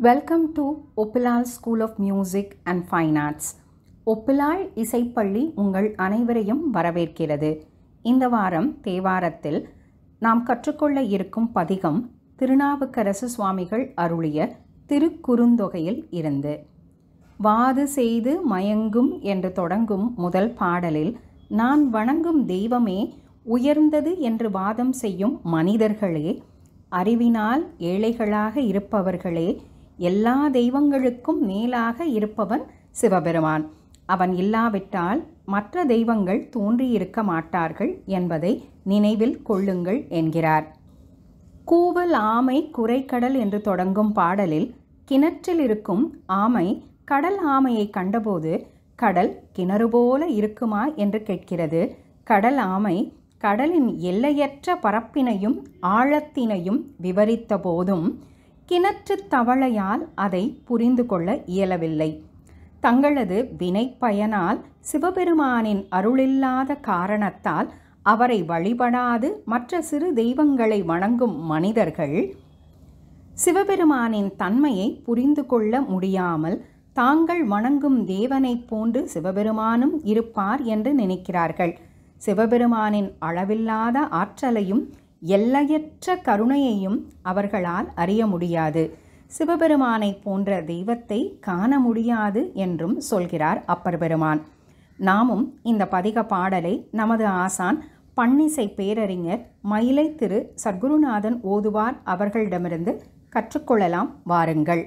Welcome to Oppilal school of music and fine arts. Oppilal இசைப்பள்ளி உங்கள் அனைவரையும் வரவேற்கிறது. இந்த வாரம் தேவாரத்தில் நாம் கற்றுக்கொள்ள இருக்கும் பதிகம் திருநாவுக்கரசு சுவாமிகள் அருளிய திருக்குறுந்தொகையில் இருந்து. வாது செய்து மயங்கும் என்று தொடங்கும் முதல் பாடலில் நான் வணங்கும் தெய்வமே உயர்ந்தது என்று வாதம் செய்யும் மனிதர்களே, அறிவினால் ஏழைகளாக இருப்பவர்களே, எல்லா தெய்வங்களுக்கும் மேலாக இருப்பவன் சிவபெருமான். அவன் இல்லாவிட்டால் மற்ற தெய்வங்கள் தோன்றியிருக்க மாட்டார்கள் என்பதை நினைவில் கொள்ளுங்கள் என்கிறார். கூவல் ஆமை குரைக்கடல் என்று தொடங்கும் பாடலில் கிணற்றில் இருக்கும் ஆமை கடல் ஆமையை கண்டபோது கடல் கிணறு போல இருக்குமா என்று கேட்கிறது. கடல் ஆமை கடலின் எல்லையற்ற பரப்பினையும் ஆழத்தினையும் விவரித்த போதும் கிணற்று தவளையால் அதை புரிந்து கொள்ள இயலவில்லை. தங்களது வினை பயனால் சிவபெருமானின் அருளில்லாத காரணத்தால் அவரை வழிபடாது மற்ற சிறு தெய்வங்களை வணங்கும் மனிதர்கள் சிவபெருமானின் தன்மையை புரிந்து கொள்ள முடியாமல் தாங்கள் வணங்கும் தேவனைப் போன்று சிவபெருமானும் இருப்பார் என்று நினைக்கிறார்கள். சிவபெருமானின் அளவில்லாத ஆற்றலையும் எல்லையற்ற கருணையையும் அவர்களால் அறிய முடியாது. சிவபெருமானை போன்ற தெய்வத்தை காண முடியாது என்றும் சொல்கிறார் அப்பர் பெருமான். நாமும் இந்த பதிக பாடலை நமது ஆசான் பன்னிசை பேரறிஞர் மயிலை திரு சத்குருநாதன் ஓதுவார் அவர்களிடமிருந்து கற்றுக்கொள்ளலாம். வாருங்கள்.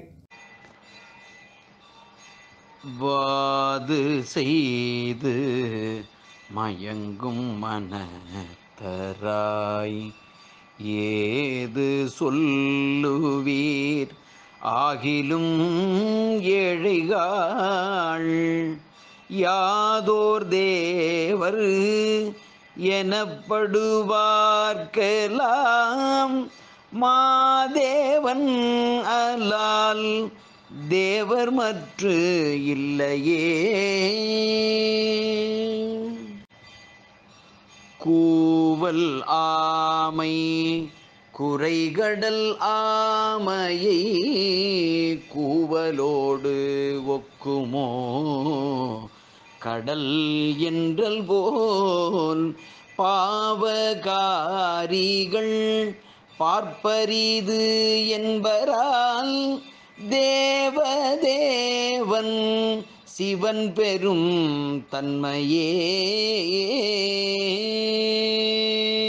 வாது செய்து மயங்கும் மனத்தராய் ஏது சொல்லுவீர் ஆகிலும் ஏழைகாள் யாதோர் தேவர் எனப்படுவார்க்கெல்லாம் மாதேவன் அலால் தேவர் மற்று இல்லையே. கூவல் ஆமை குரைகடல் ஆமையை கூவலோடு ஒக்குமோ கடல் என்றல் போல் பாவகாரிகள் பார்ப்பரிது என்பரால் தேவதேவன் சிவன் பெரும் தன்மையே.